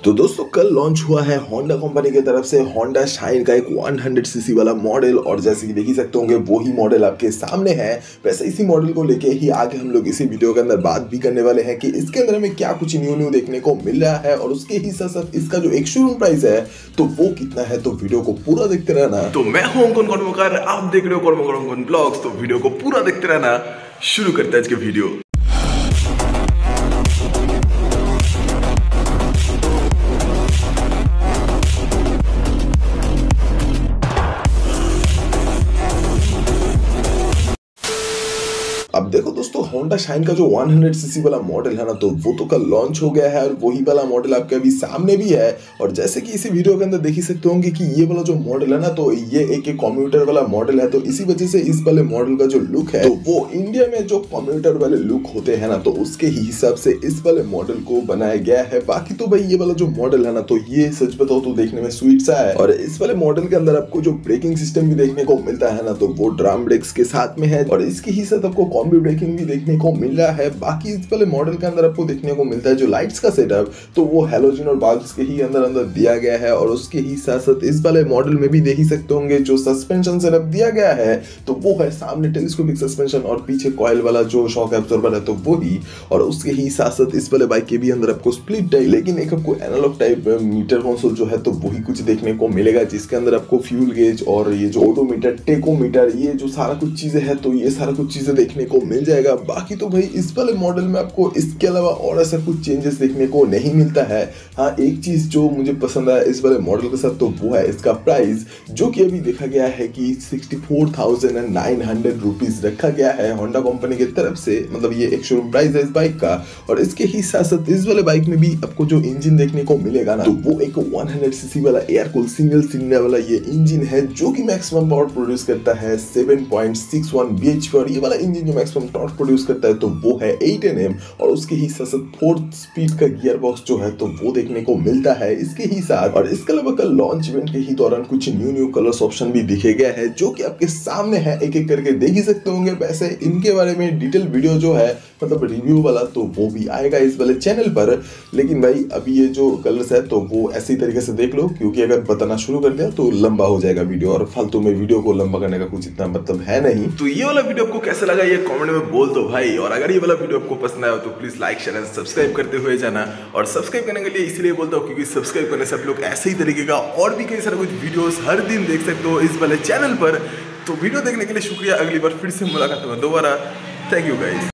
तो दोस्तों कल लॉन्च हुआ है होंडा कंपनी की तरफ से होंडा शाइन का एक 100 सीसी वाला मॉडल। और जैसे कि देख ही सकते होंगे वो ही मॉडल आपके सामने है। वैसे इसी मॉडल को लेके ही आगे हम लोग इसी वीडियो के अंदर बात भी करने वाले हैं कि इसके अंदर हमें क्या कुछ न्यू देखने को मिल रहा है और उसके ही साथ साथ इसका जो एक शोरूम प्राइस है तो वो कितना है। तो वीडियो को पूरा देखते रहना। तो मैं हूं कर्मकार, आप देख रहे हो कर्मकर ब्लॉग्स। तो वीडियो को पूरा देखते रहना। शुरू करते हैं आज के वीडियो। अब देखो दोस्तों होंडा शाइन का जो 100 सीसी वाला मॉडल है ना तो वो तो कल लॉन्च हो गया है और वही वाला मॉडल आपके अभी सामने भी है। और जैसे कि इसी वीडियो के अंदर देख ही सकते होंगे कि ये वाला जो मॉडल है ना तो ये एक कम्यूटर वाला मॉडल है। तो इसी वजह से इस वाले मॉडल का जो लुक है तो वो इंडिया में जो कम्यूटर वाले लुक होते हैं ना तो उसके ही हिसाब से इस वाले मॉडल को बनाया गया है। बाकी तो भाई ये वाला जो मॉडल है ना तो ये सच बताओ तो देखने में स्वीट सा है। और इस वाले मॉडल के अंदर आपको जो ब्रेकिंग सिस्टम भी देखने को मिलता है ना तो वो ड्रम ब्रेक्स के साथ में है और इसके ही साथ आपको कॉम्बी ब्रेकिंग भी देखने को मिल रहा है। बाकी इस वाले मॉडल के अंदर आपको देखने को मिलता है जो लाइट्स का सेटअप तो वो हैलोजन और बल्ब्स के ही अंदर दिया गया है। और उसके ही साथ साथ इस वाले मॉडल में भी देख ही सकते होंगे जो सस्पेंशन सेटअप दिया गया है तो वो है सामने टेलीस्कोपिक सस्पेंशन और पीछे कॉइल वाला जो शॉक एब्जॉर्बर है तो वो ही। और उसके ही साथ साथ इस वाले बाइक के भी अंदर आपको स्प्लिट टाइप लेकिन एक आपको एनालॉग टाइप मीटर कंसोल जो है तो वही कुछ देखने को मिलेगा जिसके अंदर आपको फ्यूल गेज और ये जो ऑडोमीटर टेकोमीटर ये जो सारा कुछ चीजें है तो ये सारा कुछ चीजें देखने को मिल जाएगा। बाकी तो भाई इस वाले मॉडल में आपको इसके अलावा और ऐसा कुछ चेंजेस देखने को नहीं मिलता है। हाँ एक चीज जो मुझे पसंद आया इस वाले मॉडल के साथ तो वो है इसका प्राइस जो कि अभी देखा गया है कि 64,900 रुपीज रखा गया है होंडा कंपनी की तरफ से। मतलब ये एक शोरूम प्राइस है इस बाइक का। और इसके ही साथ साथ इस वाले बाइक में भी आपको जो इंजन देखने को मिलेगा ना तो वो एक 100 सीसी वाला एयर कूल सिंगल सिलेंडर वाला ये इंजन है जो कि मैक्सिमम पावर प्रोड्यूस करता है 7.61 bhp। और ये वाला इंजन जो मैक्सिमम टॉर्क प्रोड्यूस करता है तो वो है 8 Nm। और उसके ही साथ साथ 4th स्पीड का गियर बॉक्स जो है तो वो देखने को मिलता है इसके ही साथ। और इसके अलावा कल लॉन्च इवेंट के ही दौरान कुछ न्यू कलर्स ऑप्शन भी दिखे गए हैं जो कि आपके सामने है। एक एक करके देख ही सकते होंगे। वैसे इनके बारे में डिटेल वीडियो जो है मतलब रिव्यू वाला तो वो भी आएगा इस वाले चैनल पर। लेकिन भाई अभी ये जो कलर्स है तो वो ऐसी तरीके से देख लो क्योंकि अगर बताना शुरू कर दिया तो लंबा हो जाएगा वीडियो और फालतू में वीडियो को लंबा करने का कुछ इतना मतलब है नहीं। तो ये वाला वीडियो आपको कैसा लगा ये कमेंट में बोल दो भाई। और अगर ये वाला वीडियो आपको पसंद आया तो please like share and subscribe करते हुए जाना। और सब्सक्राइब करने के लिए इसलिए बोलता हूँ क्योंकि सब्सक्राइब करने से आप लोग ऐसे ही तरीके का और भी कई सारे कुछ वीडियोस हर दिन देख सकते हो इस वाले चैनल पर। तो वीडियो देखने के लिए शुक्रिया। अगली बार फिर से मुलाकात होगा दोबारा। Thank you guys.